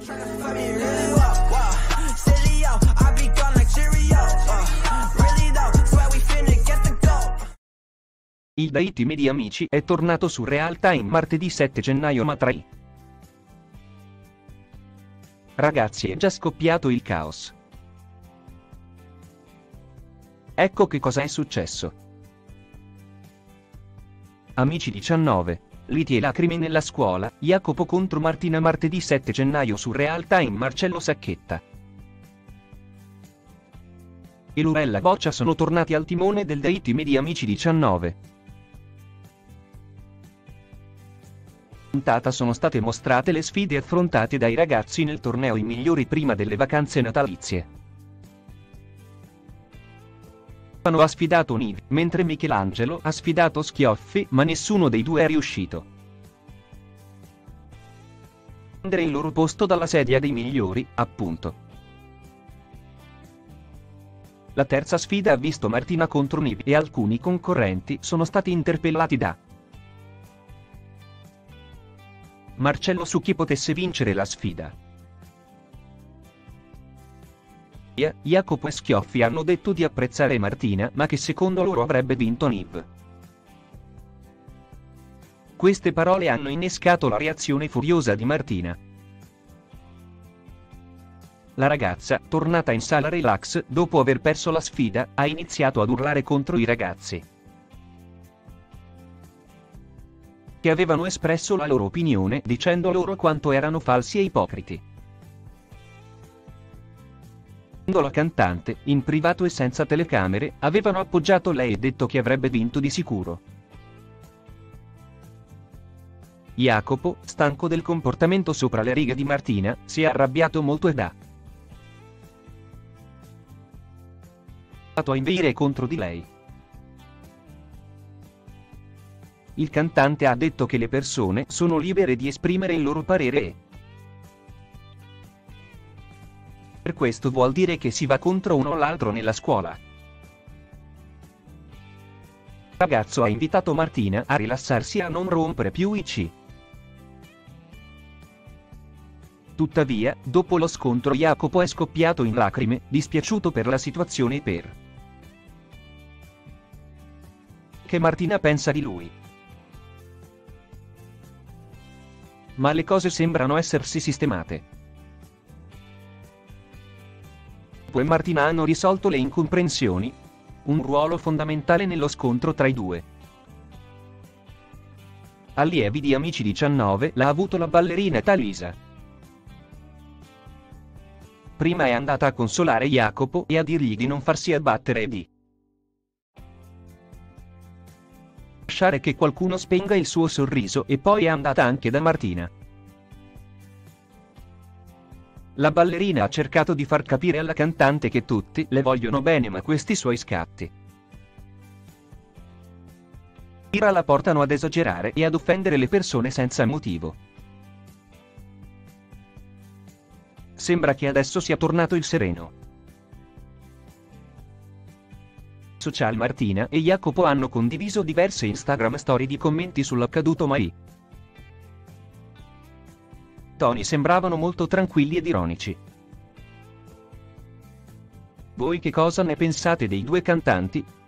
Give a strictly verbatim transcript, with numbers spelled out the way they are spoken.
Il Date Team di Amici è tornato su Real Time martedì sette gennaio ma tra i ragazzi è già scoppiato il caos. Ecco che cosa è successo. Amici diciannove. Liti e lacrime nella scuola, Jacopo contro Martina martedì sette gennaio su Real Time. Marcello Sacchetta e Lorella Boccia sono tornati al timone del Date Team di Amici diciannove. Puntata sono state mostrate le sfide affrontate dai ragazzi nel torneo I Migliori prima delle vacanze natalizie. Stefano ha sfidato Nive, mentre Michelangelo ha sfidato Schioffi, ma nessuno dei due è riuscito a prendere il loro posto dalla sedia dei migliori, appunto. La terza sfida ha visto Martina contro Nive e alcuni concorrenti sono stati interpellati da Marcello su chi potesse vincere la sfida. Jacopo e Schioffi hanno detto di apprezzare Martina ma che secondo loro avrebbe vinto Nive. Queste parole hanno innescato la reazione furiosa di Martina. La ragazza, tornata in sala relax dopo aver perso la sfida, ha iniziato ad urlare contro i ragazzi che avevano espresso la loro opinione dicendo loro quanto erano falsi e ipocriti. La cantante, in privato e senza telecamere, avevano appoggiato lei e detto che avrebbe vinto di sicuro. Jacopo, stanco del comportamento sopra le righe di Martina, si è arrabbiato molto ed ha provato a inveire contro di lei. Il cantante ha detto che le persone sono libere di esprimere il loro parere e per questo vuol dire che si va contro uno o l'altro nella scuola. Il ragazzo ha invitato Martina a rilassarsi e a non rompere più i c. Tuttavia, dopo lo scontro Jacopo è scoppiato in lacrime, dispiaciuto per la situazione e per che Martina pensa di lui. Ma le cose sembrano essersi sistemate. Jacopo e Martina hanno risolto le incomprensioni, un ruolo fondamentale nello scontro tra i due. Allievi di Amici diciannove l'ha avuto la ballerina Talisa. Prima è andata a consolare Jacopo e a dirgli di non farsi abbattere e di lasciare che qualcuno spenga il suo sorriso e poi è andata anche da Martina. La ballerina ha cercato di far capire alla cantante che tutti le vogliono bene ma questi suoi scatti la portano ad esagerare e ad offendere le persone senza motivo. Sembra che adesso sia tornato il sereno. Social Martina e Jacopo hanno condiviso diverse Instagram story di commenti sull'accaduto ma i toni sembravano molto tranquilli ed ironici. Voi che cosa ne pensate dei due cantanti?